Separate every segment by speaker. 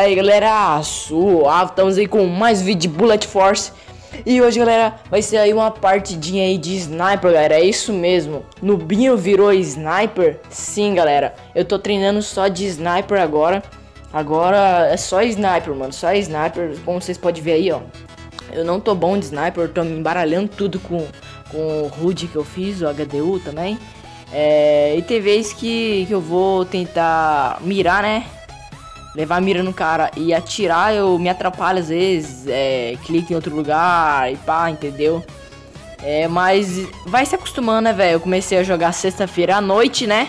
Speaker 1: aí galera, suave, estamos aí com mais vídeo de Bullet Force. E hoje galera, vai ser aí uma partidinha aí de sniper galera, é isso mesmo. Nubinho virou sniper? Sim galera, eu tô treinando só de sniper agora. Agora é só sniper mano, só sniper, como vocês podem ver aí ó. Eu não tô bom de sniper, eu tô me embaralhando tudo com o HUD que eu fiz, o HDU também. E tem vezes que eu vou tentar mirar, né? Levar a mira no cara e atirar, eu me atrapalho às vezes, clico em outro lugar e pá, entendeu? Mas vai se acostumando, né, velho? Eu comecei a jogar sexta-feira à noite, né?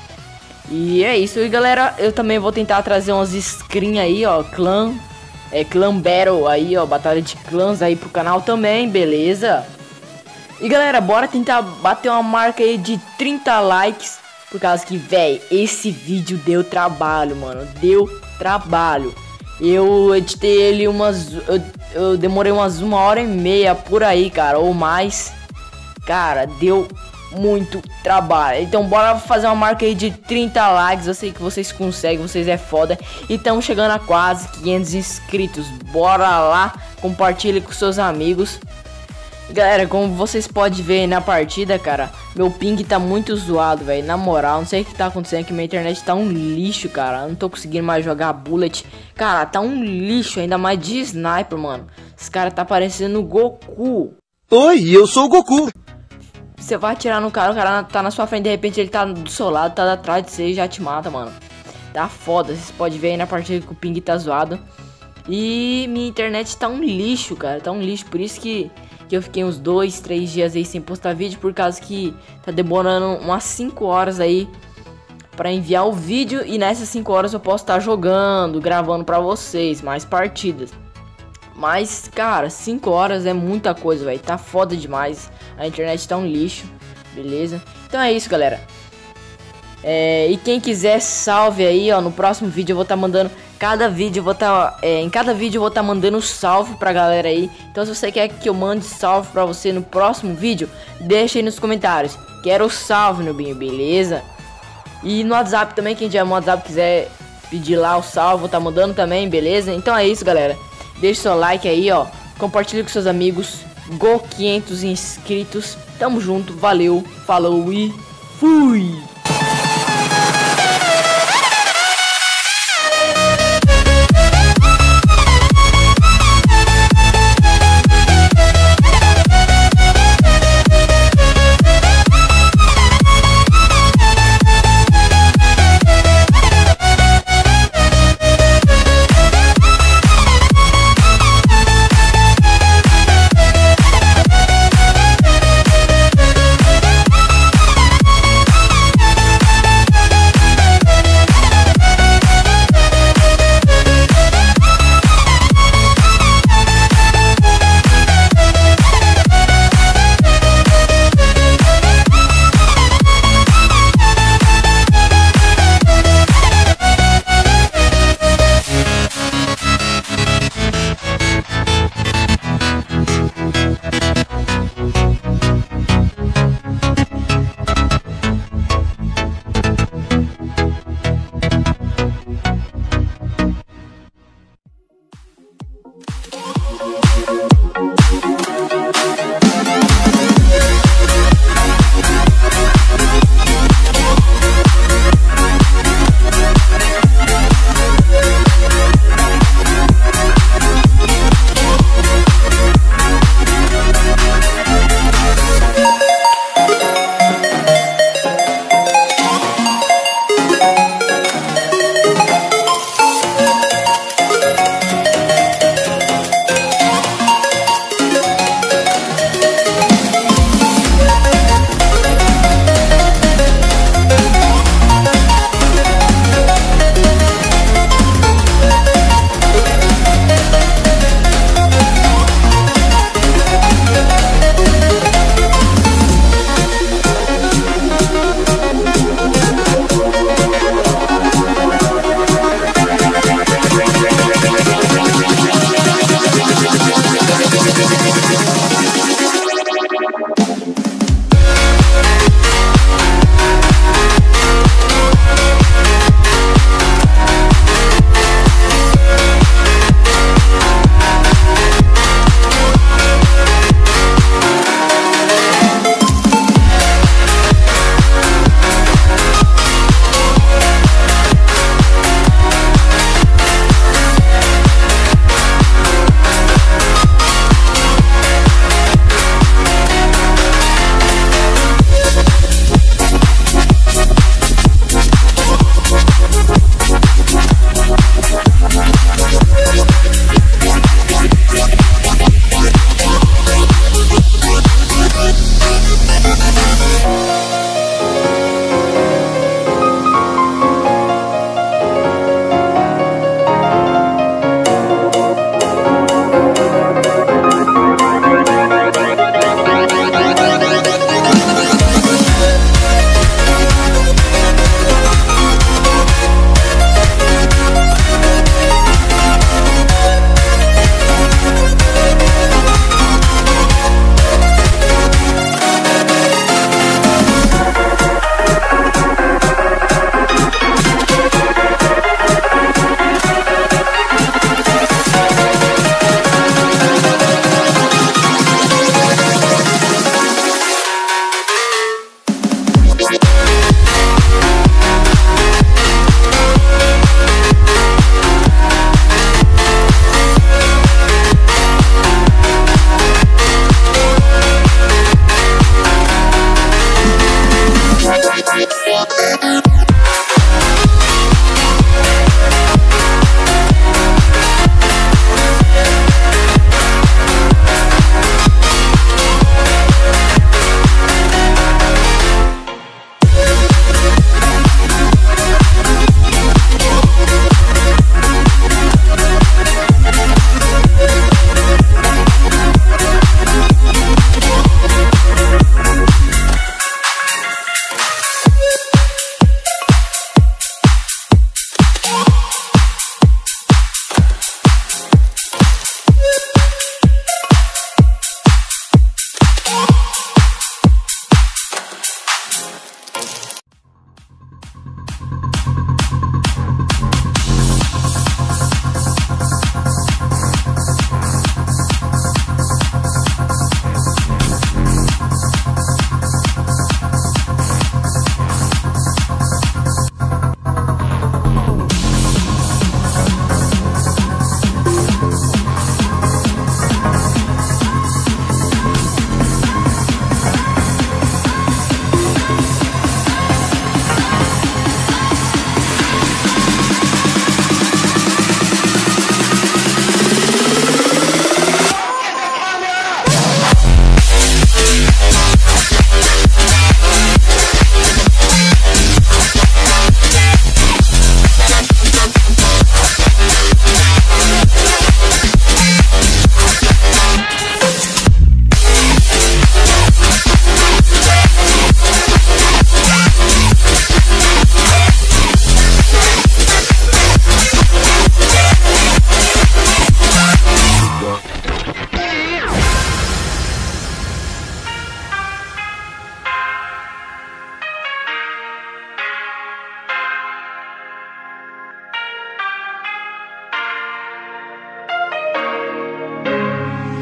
Speaker 1: E é isso, e galera, eu também vou tentar trazer umas screens aí, ó, clã battle aí, ó, batalha de clãs aí pro canal também, beleza? E galera, bora tentar bater uma marca aí de 30 likes. Por causa que, velho, esse vídeo deu trabalho, mano. Deu trabalho. Eu editei ele eu demorei umas 1h30 por aí, cara, ou mais. Cara, deu muito trabalho. Então bora fazer uma marca aí de 30 likes. Eu sei que vocês conseguem, vocês é foda. E estamos chegando a quase 500 inscritos. Bora lá, compartilhe com seus amigos. Galera, como vocês podem ver aí na partida, cara, meu ping tá muito zoado, velho. Na moral, não sei o que tá acontecendo aqui, minha internet tá um lixo, cara. Eu não tô conseguindo mais jogar Bullet. Cara, tá um lixo, ainda mais de sniper, mano. Esse cara tá parecendo o Goku.
Speaker 2: Oi, eu sou o Goku.
Speaker 1: Você vai atirar no cara, o cara tá na sua frente, de repente ele tá do seu lado, tá atrás de você e já te mata, mano. Tá foda, vocês podem ver aí na partida que o ping tá zoado. E minha internet tá um lixo, cara, tá um lixo, por isso que eu fiquei uns 2, 3 dias aí sem postar vídeo, por causa que tá demorando umas 5 horas aí pra enviar o vídeo. E nessas 5 horas eu posso estar jogando, gravando pra vocês mais partidas. Mas, cara, 5 horas é muita coisa, velho, tá foda demais. A internet tá um lixo, beleza? Então é isso, galera. E quem quiser salve aí, ó, no próximo vídeo eu vou estar mandando em cada vídeo eu vou estar mandando salve pra galera aí. Então se você quer que eu mande salve pra você no próximo vídeo, deixa aí nos comentários. Quero salve, Nubinho, beleza? E no WhatsApp também, quem tiver no WhatsApp quiser pedir lá o salve, vou estar mandando também, beleza? Então é isso, galera. Deixa seu like aí, ó. Compartilha com seus amigos. Go 500 inscritos. Tamo junto, valeu, falou e fui!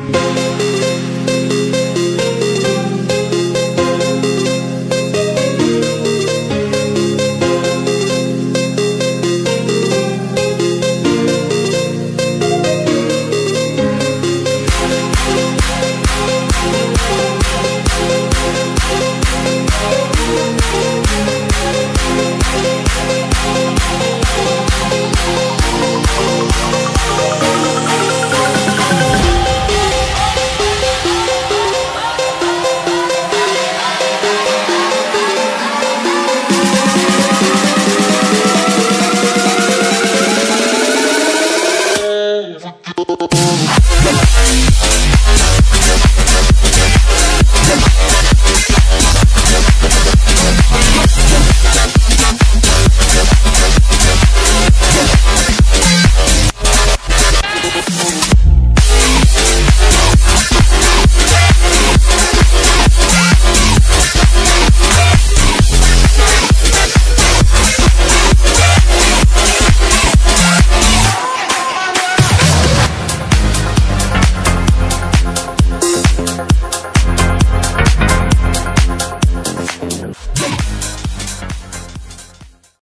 Speaker 1: Tchau.